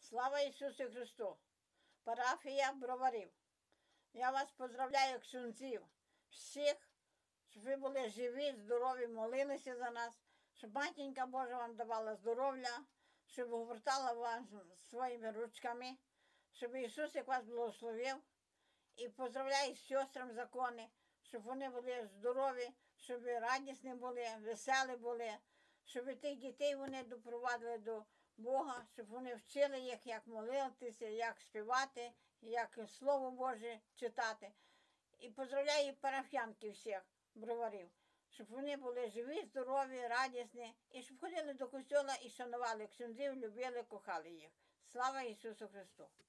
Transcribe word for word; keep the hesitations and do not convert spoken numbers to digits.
Слава Ісусу Христу! Парафія Броварів. Я вас поздравляю, ксюндзів, всіх, щоб ви були живі, здорові, молилися за нас, щоб Матінка Божа вам давала здоров'я, щоб огортала вас своїми ручками, щоб Ісус як вас благословив. І поздравляю з сестрам закони, щоб вони були здорові, щоб ви радісні були, веселі були, щоб тих дітей вони допровадили до Бога, щоб вони вчили їх, як молитися, як співати, як Слово Боже читати. І поздравляю парафіянки всіх Броварів, щоб вони були живі, здорові, радісні, і щоб ходили до костьола і шанували ксюндзів, любили, кохали їх. Слава Ісусу Христу!